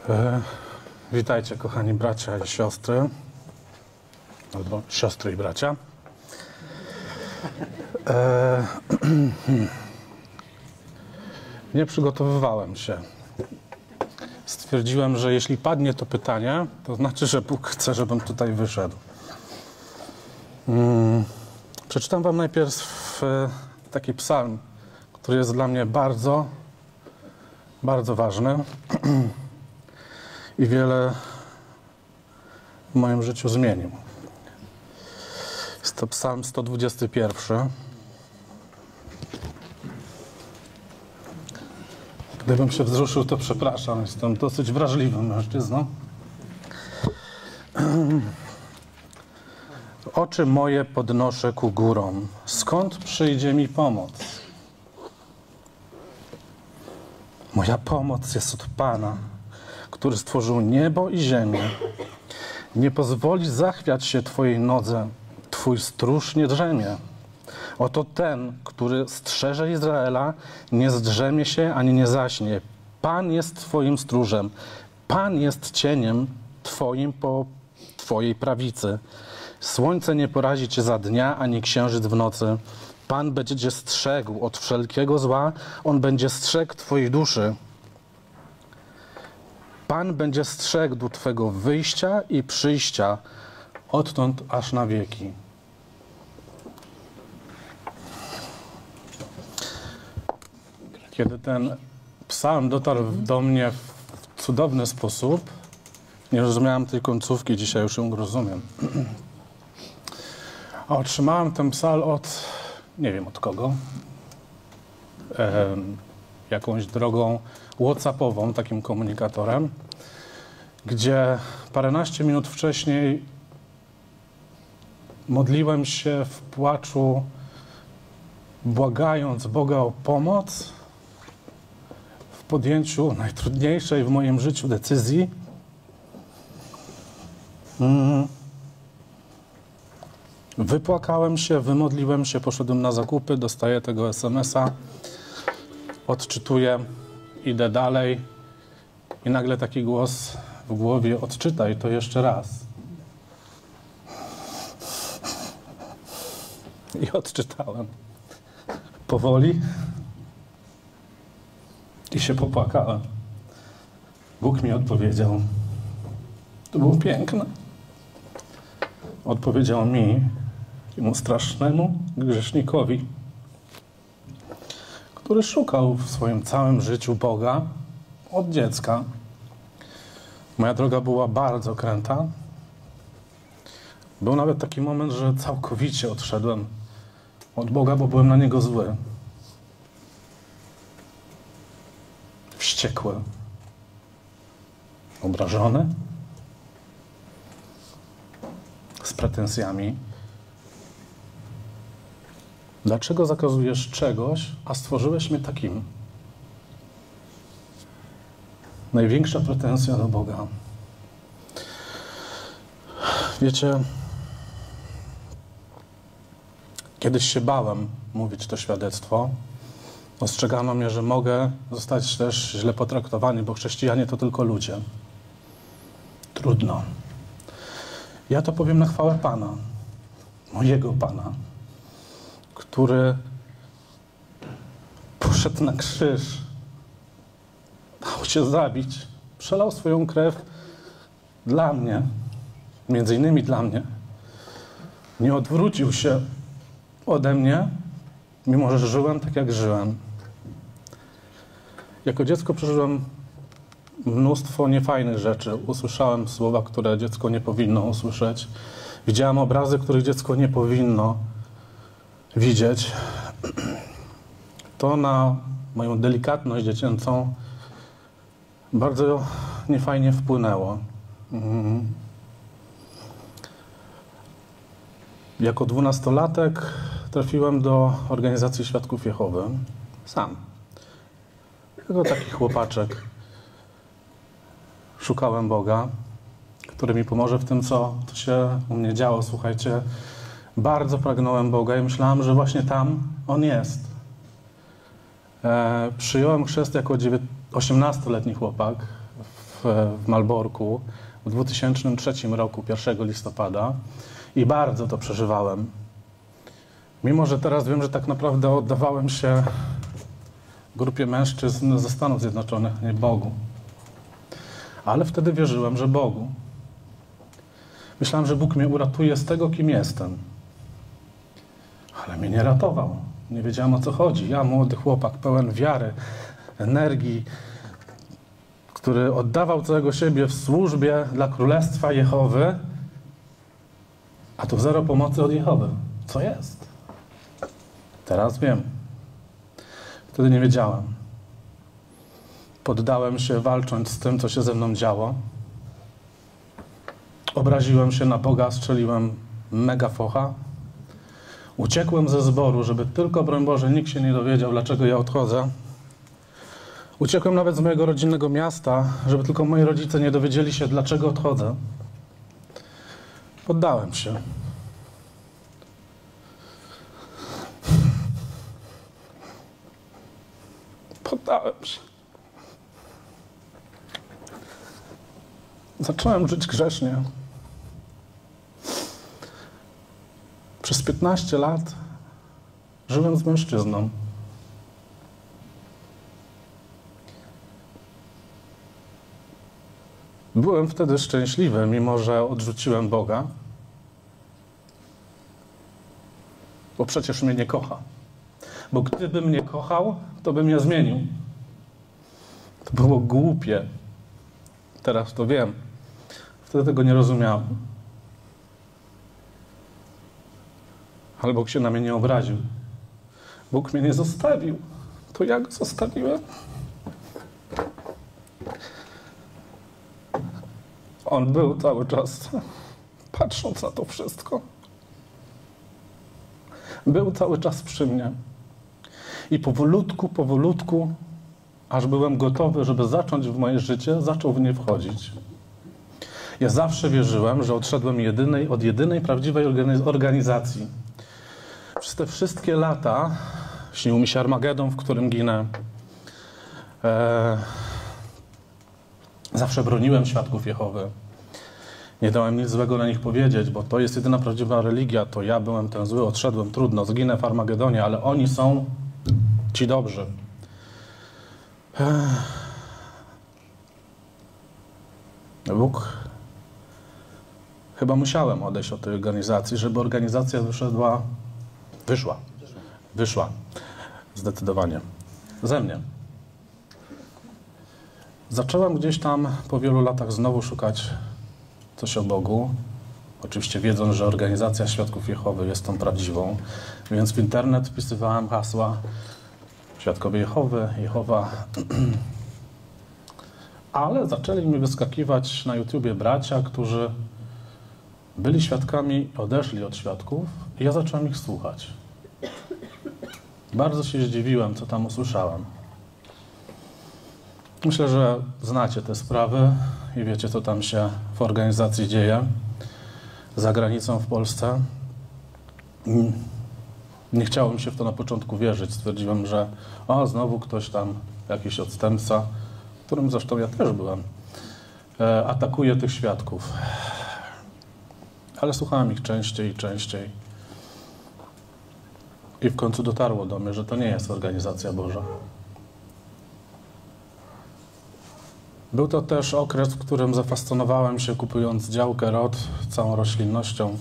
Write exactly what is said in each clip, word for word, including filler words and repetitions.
E, witajcie, kochani bracia i siostry, albo siostry i bracia. E, nie przygotowywałem się. Stwierdziłem, że jeśli padnie to pytanie, to znaczy, że Bóg chce, żebym tutaj wyszedł. Hmm. Przeczytam wam najpierw taki psalm, który jest dla mnie bardzo, bardzo ważny i wiele w moim życiu zmienił. Jest to psalm sto dwudziesty pierwszy. Gdybym się wzruszył, to przepraszam. Jestem dosyć wrażliwym mężczyzną. Oczy moje podnoszę ku górom. Skąd przyjdzie mi pomoc? Moja pomoc jest od Pana, który stworzył niebo i ziemię. Nie pozwoli zachwiać się Twojej nodze. Twój stróż nie drzemie. Oto ten, który strzeże Izraela, nie zdrzemie się ani nie zaśnie. Pan jest Twoim stróżem. Pan jest cieniem Twoim po Twojej prawicy. Słońce nie porazi Cię za dnia, ani księżyc w nocy. Pan będzie Cię strzegł od wszelkiego zła. On będzie strzegł Twojej duszy. Pan będzie strzegł Twego wyjścia i przyjścia odtąd aż na wieki. Kiedy ten psalm dotarł do mnie w cudowny sposób, nie rozumiałem tej końcówki, dzisiaj już ją rozumiem. A otrzymałem ten psalm od, nie wiem od kogo, e, jakąś drogą whatsappową, takim komunikatorem, gdzie paręnaście minut wcześniej modliłem się w płaczu, błagając Boga o pomoc w podjęciu najtrudniejszej w moim życiu decyzji. Mm. Wypłakałem się, wymodliłem się, poszedłem na zakupy, dostaję tego es em es a, odczytuję, idę dalej i nagle taki głos w głowie: odczytaj to jeszcze raz. I odczytałem powoli i się popłakałem. Bóg mi odpowiedział. To było piękne. Odpowiedział mi, temu strasznemu grzesznikowi, który szukał w swoim całym życiu Boga od dziecka. Moja droga była bardzo kręta. Był nawet taki moment, że całkowicie odszedłem od Boga, bo byłem na Niego zły. Wściekły. Obrażony. Z pretensjami. Dlaczego zakazujesz czegoś, a stworzyłeś mnie takim? Największa pretensja do Boga. Wiecie, kiedyś się bałem mówić to świadectwo. Ostrzegano mnie, że mogę zostać też źle potraktowany, bo chrześcijanie to tylko ludzie. Trudno. Ja to powiem na chwałę Pana, mojego Pana, który poszedł na krzyż, dał się zabić, przelał swoją krew dla mnie, między innymi dla mnie. Nie odwrócił się ode mnie, mimo że żyłem tak, jak żyłem. Jako dziecko przeżyłem mnóstwo niefajnych rzeczy. Usłyszałem słowa, które dziecko nie powinno usłyszeć. Widziałem obrazy, których dziecko nie powinno widzieć. To na moją delikatność dziecięcą bardzo niefajnie wpłynęło. Mhm. Jako dwunastolatek trafiłem do organizacji Świadków Jehowy. Sam. Jako taki chłopaczek. Szukałem Boga, który mi pomoże w tym, co, co się u mnie działo. Słuchajcie, bardzo pragnąłem Boga i myślałem, że właśnie tam On jest. E, przyjąłem chrzest jako osiemnastoletni chłopak w, w Malborku w dwa tysiące trzecim roku, pierwszego listopada i bardzo to przeżywałem. Mimo że teraz wiem, że tak naprawdę oddawałem się grupie mężczyzn ze Stanów Zjednoczonych, nie Bogu. Ale wtedy wierzyłem, że Bogu. Myślałem, że Bóg mnie uratuje z tego, kim jestem. Ale mnie nie ratował. Nie wiedziałem, o co chodzi. Ja, młody chłopak, pełen wiary, energii, który oddawał całego siebie w służbie dla Królestwa Jehowy, a tu zero pomocy od Jehowy. Co jest? Teraz wiem. Wtedy nie wiedziałem. Poddałem się, walcząc z tym, co się ze mną działo. Obraziłem się na Boga, strzeliłem mega focha. Uciekłem ze zboru, żeby tylko, broń Boże, nikt się nie dowiedział, dlaczego ja odchodzę. Uciekłem nawet z mojego rodzinnego miasta, żeby tylko moi rodzice nie dowiedzieli się, dlaczego odchodzę. Poddałem się. Poddałem się. Zacząłem żyć grzesznie. Przez piętnaście lat żyłem z mężczyzną. Byłem wtedy szczęśliwy, mimo że odrzuciłem Boga, bo przecież mnie nie kocha. Bo gdyby mnie kochał, to by mnie zmienił. To było głupie. Teraz to wiem. Wtedy tego nie rozumiałem. Ale Bóg się na mnie nie obraził. Bóg mnie nie zostawił. To ja go zostawiłem. On był cały czas, patrząc na to wszystko. Był cały czas przy mnie. I powolutku, powolutku, aż byłem gotowy, żeby zacząć w moje życie, zaczął w nie wchodzić. Ja zawsze wierzyłem, że odszedłem jedynej, od jedynej prawdziwej organizacji. Przez te wszystkie lata śnił mi się Armagedon, w którym ginę. Eee, zawsze broniłem świadków Jehowy. Nie dałem nic złego na nich powiedzieć, bo to jest jedyna prawdziwa religia. To ja byłem ten zły, odszedłem, trudno, zginę w Armagedonie, ale oni są ci dobrzy. Eee. Bóg... Chyba musiałem odejść od tej organizacji, żeby organizacja wyszedła, wyszła, wyszła, zdecydowanie, ze mnie. Zacząłem gdzieś tam po wielu latach znowu szukać coś o Bogu, oczywiście wiedząc, że organizacja Świadków Jehowy jest tą prawdziwą, więc w internet wpisywałem hasła Świadkowie Jehowy, Jehowa, ale zaczęli mi wyskakiwać na YouTubie bracia, którzy byli świadkami, odeszli od świadków i ja zacząłem ich słuchać. Bardzo się zdziwiłem, co tam usłyszałem. Myślę, że znacie te sprawy i wiecie, co tam się w organizacji dzieje za granicą w Polsce. Nie chciało mi się w to na początku wierzyć. Stwierdziłem, że o, znowu ktoś tam, jakiś odstępca, którym zresztą ja też byłem, atakuje tych świadków. Ale słuchałem ich częściej i częściej. I w końcu dotarło do mnie, że to nie jest organizacja Boża. Był to też okres, w którym zafascynowałem się, kupując działkę R O D całą roślinnością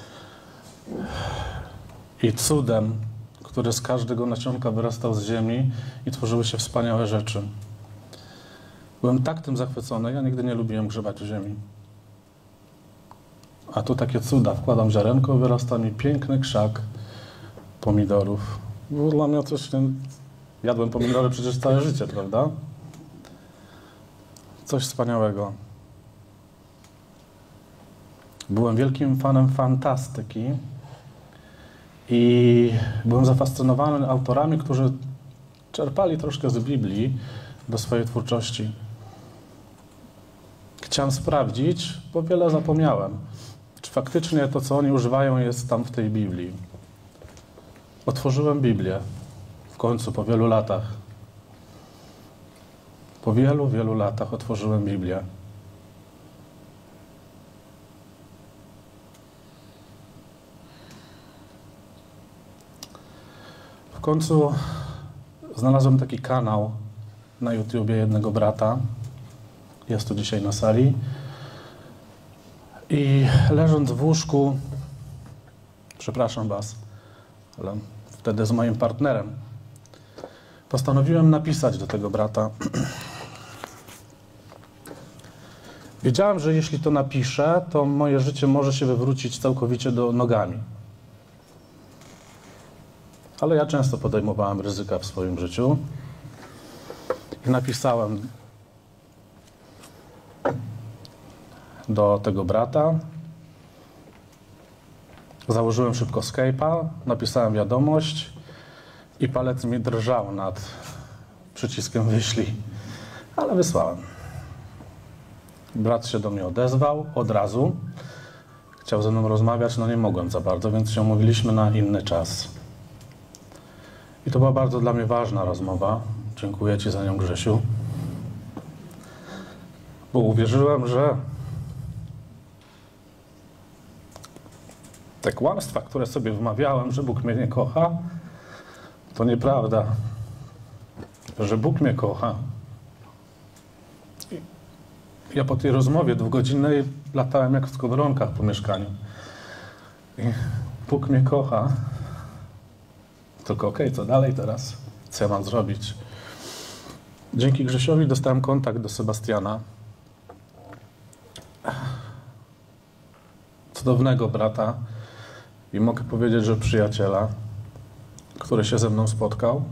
i cudem, który z każdego nasionka wyrastał z ziemi i tworzyły się wspaniałe rzeczy. Byłem tak tym zachwycony, ja nigdy nie lubiłem grzebać w ziemi. A tu takie cuda. Wkładam ziarenko, wyrasta mi piękny krzak pomidorów. Było dla mnie coś... Jadłem pomidory przecież całe życie, prawda? Coś wspaniałego. Byłem wielkim fanem fantastyki i byłem zafascynowany autorami, którzy czerpali troszkę z Biblii do swojej twórczości. Chciałem sprawdzić, bo wiele zapomniałem. Czy faktycznie to, co oni używają, jest tam w tej Biblii. Otworzyłem Biblię w końcu, po wielu latach. Po wielu, wielu latach otworzyłem Biblię. W końcu znalazłem taki kanał na YouTubie jednego brata. Jest tu dzisiaj na sali. I leżąc w łóżku, przepraszam was, ale wtedy z moim partnerem, postanowiłem napisać do tego brata. Wiedziałem, że jeśli to napiszę, to moje życie może się wywrócić całkowicie do nogami. Ale ja często podejmowałem ryzyka w swoim życiu i napisałem do tego brata. Założyłem szybko Skype'a, napisałem wiadomość i palec mi drżał nad przyciskiem wyślij, ale wysłałem. Brat się do mnie odezwał od razu. Chciał ze mną rozmawiać, no nie mogłem za bardzo, więc się umówiliśmy na inny czas. I to była bardzo dla mnie ważna rozmowa. Dziękuję ci za nią, Grzesiu. Bo uwierzyłem, że te kłamstwa, które sobie wmawiałem, że Bóg mnie nie kocha, to nieprawda. Że Bóg mnie kocha. I ja po tej rozmowie dwugodzinnej latałem jak w skowronkach po mieszkaniu. I Bóg mnie kocha. Tylko okej, okay, co dalej teraz? Co ja mam zrobić? Dzięki Grzesiowi dostałem kontakt do Sebastiana. Cudownego brata i mogę powiedzieć, że przyjaciela, który się ze mną spotkał.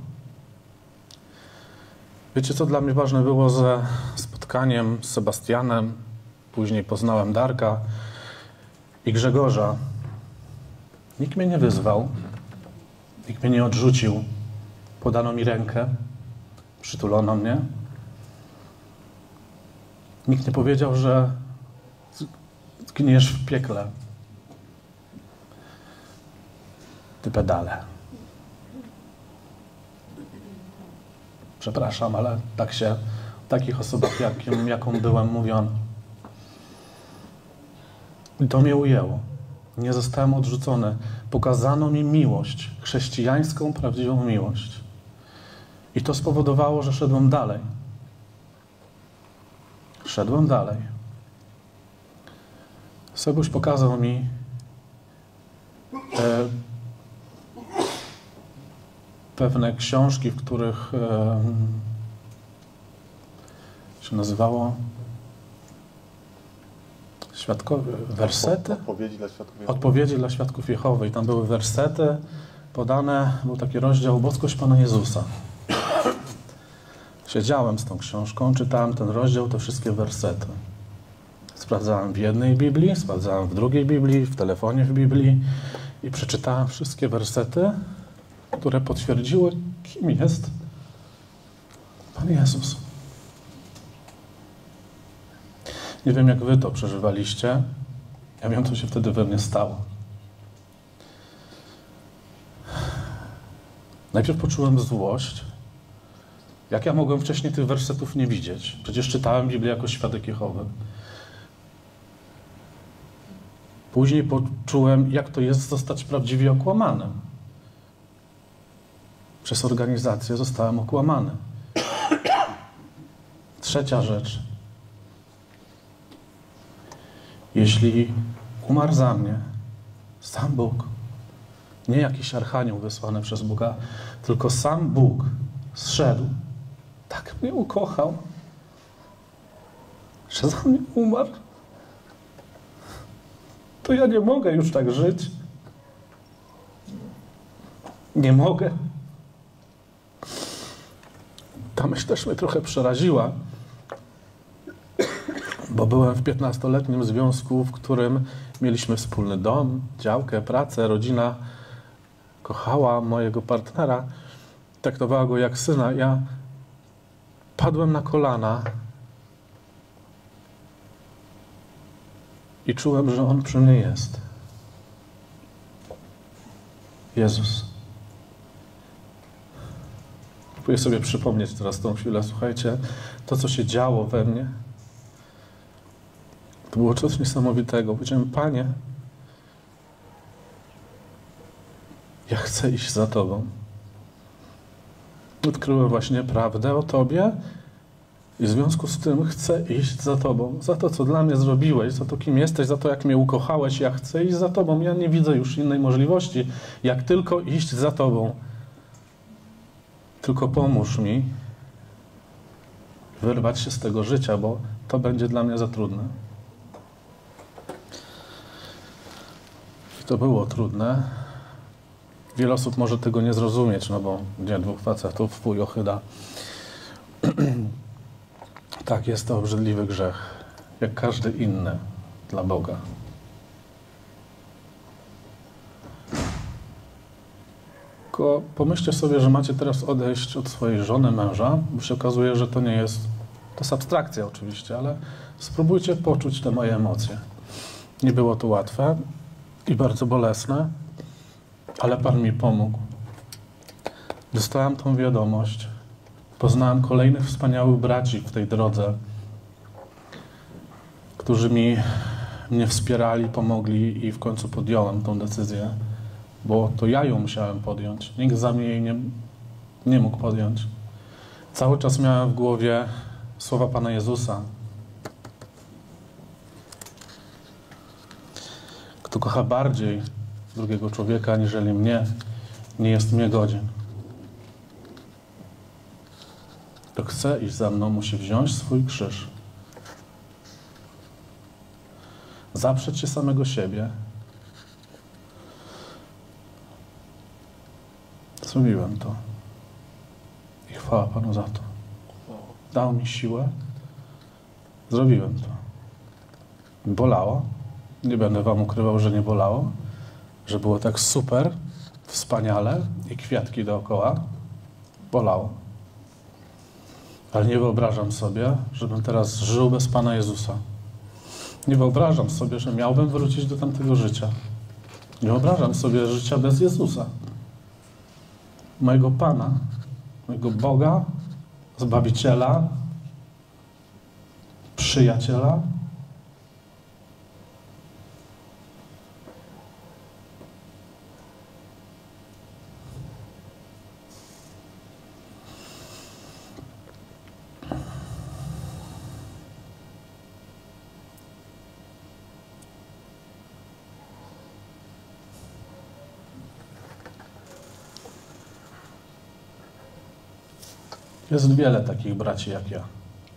Wiecie, co dla mnie ważne było ze spotkaniem z Sebastianem? Później poznałem Darka i Grzegorza. Nikt mnie nie wyzwał, nikt mnie nie odrzucił. Podano mi rękę, przytulono mnie. Nikt nie powiedział, że zgniesz w piekle. Ty pedale. Przepraszam, ale tak się o takich osobach, jakim, jaką byłem, mówiono. I to mnie ujęło. Nie zostałem odrzucony. Pokazano mi miłość, chrześcijańską, prawdziwą miłość. I to spowodowało, że szedłem dalej. Szedłem dalej. Sebuś pokazał mi e, pewne książki, w których e, się nazywało Świadkowie, wersety? Odpowiedzi dla świadków Jehowy. Odpowiedzi dla świadków Jehowy. I tam były wersety podane, był taki rozdział Boskość Pana Jezusa. Siedziałem z tą książką, czytałem ten rozdział, te wszystkie wersety. Sprawdzałem w jednej Biblii, sprawdzałem w drugiej Biblii, w telefonie w Biblii i przeczytałem wszystkie wersety, które potwierdziły, kim jest Pan Jezus. Nie wiem, jak wy to przeżywaliście. Ja wiem, co się wtedy we mnie stało. Najpierw poczułem złość. Jak ja mogłem wcześniej tych wersetów nie widzieć? Przecież czytałem Biblię jako świadek Jehowy. Później poczułem, jak to jest zostać prawdziwie okłamanym. Przez organizację zostałem okłamany. Trzecia rzecz. Jeśli umarł za mnie sam Bóg, nie jakiś archanioł wysłany przez Boga, tylko sam Bóg zszedł, tak mnie ukochał, że za mnie umarł, to ja nie mogę już tak żyć. Nie mogę. Ta myśl też mnie trochę przeraziła, bo byłem w piętnastoletnim związku, w którym mieliśmy wspólny dom, działkę, pracę, rodzina kochała mojego partnera, traktowała go jak syna. Ja padłem na kolana i czułem, że On przy mnie jest. Jezus. Próbuję sobie przypomnieć teraz tą chwilę. Słuchajcie, to, co się działo we mnie, to było coś niesamowitego. Powiedziałem, Panie, ja chcę iść za Tobą. Odkryłem właśnie prawdę o Tobie i w związku z tym chcę iść za Tobą. Za to, co dla mnie zrobiłeś, za to, kim jesteś, za to, jak mnie ukochałeś. Ja chcę iść za Tobą. Ja nie widzę już innej możliwości, jak tylko iść za Tobą. Tylko pomóż mi wyrwać się z tego życia, bo to będzie dla mnie za trudne. I to było trudne. Wiele osób może tego nie zrozumieć, no bo nie, dwóch facetów w pół ochyda. Tak, jest to obrzydliwy grzech, jak każdy inny dla Boga. Tylko pomyślcie sobie, że macie teraz odejść od swojej żony, męża, bo się okazuje, że to nie jest, to jest abstrakcja oczywiście, ale spróbujcie poczuć te moje emocje. Nie było to łatwe i bardzo bolesne, ale Pan mi pomógł. Dostałem tą wiadomość. Poznałem kolejnych wspaniałych braci w tej drodze, którzy mi, mnie wspierali, pomogli i w końcu podjąłem tą decyzję, bo to ja ją musiałem podjąć. Nikt za mnie jej nie, nie mógł podjąć. Cały czas miałem w głowie słowa Pana Jezusa. Kto kocha bardziej drugiego człowieka aniżeli mnie, nie jest mnie godzien. Kto chce iść za mną, musi wziąć swój krzyż, zaprzeć się samego siebie. Zrobiłem to. I chwała Panu za to. Dał mi siłę. Zrobiłem to. Bolało. Nie będę wam ukrywał, że nie bolało. Że było tak super, wspaniale i kwiatki dookoła. Bolało. Ale nie wyobrażam sobie, żebym teraz żył bez Pana Jezusa. Nie wyobrażam sobie, że miałbym wrócić do tamtego życia. Nie wyobrażam sobie życia bez Jezusa. Mojego Pana, mojego Boga, Zbawiciela, Przyjaciela. Jest wiele takich braci jak ja.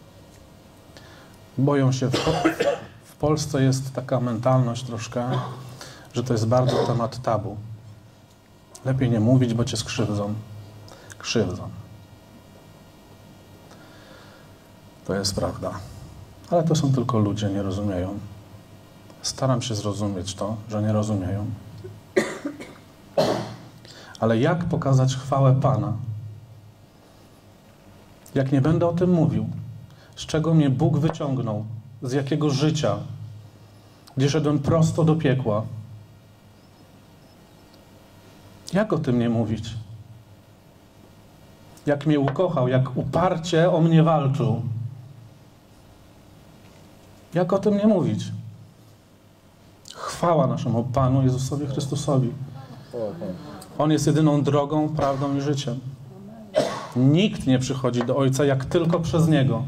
Boją się. W, w Polsce jest taka mentalność troszkę, że to jest bardzo temat tabu. Lepiej nie mówić, bo cię skrzywdzą. Krzywdzą. To jest prawda. Ale to są tylko ludzie, nie rozumieją. Staram się zrozumieć to, że nie rozumieją. Ale jak pokazać chwałę Pana? Jak nie będę o tym mówił, z czego mnie Bóg wyciągnął, z jakiego życia, gdzie szedłem prosto do piekła. Jak o tym nie mówić? Jak mnie ukochał, jak uparcie o mnie walczył. Jak o tym nie mówić? Chwała naszemu Panu Jezusowi Chrystusowi. On jest jedyną drogą, prawdą i życiem. Nikt nie przychodzi do Ojca, jak tylko przez Niego.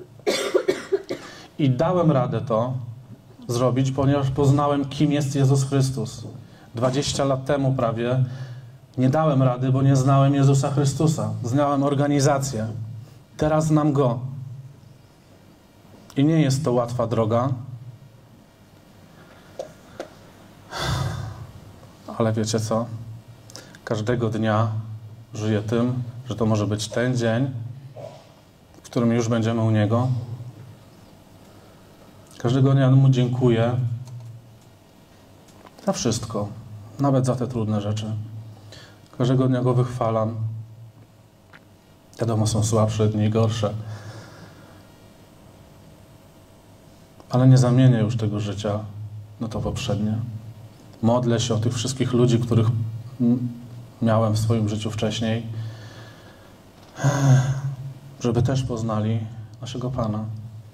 I dałem radę to zrobić, ponieważ poznałem, kim jest Jezus Chrystus. dwadzieścia lat temu prawie nie dałem rady, bo nie znałem Jezusa Chrystusa. Znałem organizację. Teraz znam Go. I nie jest to łatwa droga. Ale wiecie co? Każdego dnia żyję tym, że to może być ten dzień, w którym już będziemy u Niego. Każdego dnia Mu dziękuję za wszystko, nawet za te trudne rzeczy. Każdego dnia Go wychwalam. Wiadomo, są słabsze dni, gorsze. Ale nie zamienię już tego życia na to poprzednie. Modlę się o tych wszystkich ludzi, których miałem w swoim życiu wcześniej. żeby też poznali naszego Pana.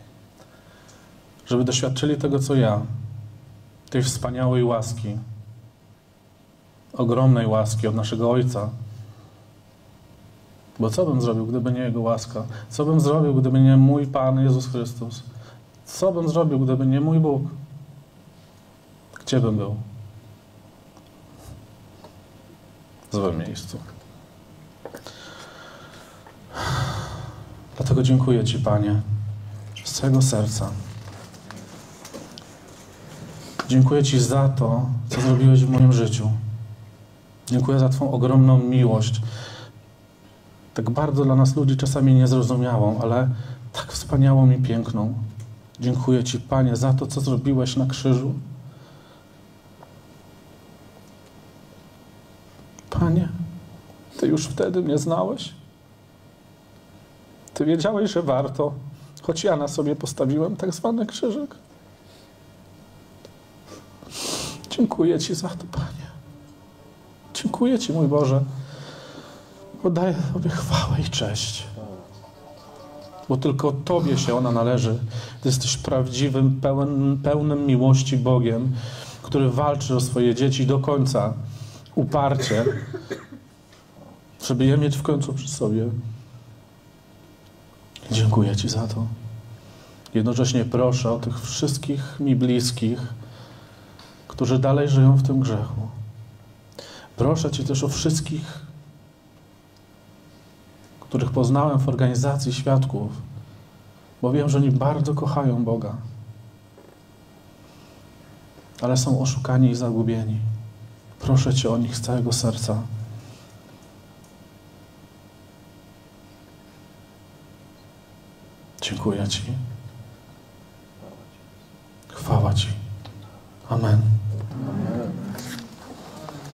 Żeby doświadczyli tego, co ja, tej wspaniałej łaski, ogromnej łaski od naszego Ojca. Bo co bym zrobił, gdyby nie Jego łaska? Co bym zrobił, gdyby nie mój Pan Jezus Chrystus? Co bym zrobił, gdyby nie mój Bóg? Gdzie bym był? W złym miejscu. Dlatego dziękuję Ci, Panie, z całego serca. Dziękuję Ci za to, co zrobiłeś w moim życiu. Dziękuję za Twą ogromną miłość. Tak bardzo dla nas ludzi czasami niezrozumiałą, ale tak wspaniałą i piękną. Dziękuję Ci, Panie, za to, co zrobiłeś na krzyżu. Panie, Ty już wtedy mnie znałeś. Ty wiedziałeś, że warto, choć ja na sobie postawiłem tak zwany krzyżyk. Dziękuję Ci za to, Panie. Dziękuję Ci, mój Boże. Oddaję Tobie chwałę i cześć. Bo tylko Tobie się ona należy. Ty jesteś prawdziwym, pełen, pełnym miłości Bogiem, który walczy o swoje dzieci do końca, uparcie, żeby je mieć w końcu przy sobie. Dziękuję Ci za to. Jednocześnie proszę o tych wszystkich mi bliskich, którzy dalej żyją w tym grzechu. Proszę Cię też o wszystkich, których poznałem w organizacji świadków, bo wiem, że oni bardzo kochają Boga, ale są oszukani i zagubieni. Proszę Cię o nich z całego serca. Dziękuję Ci. Chwała Ci. Amen.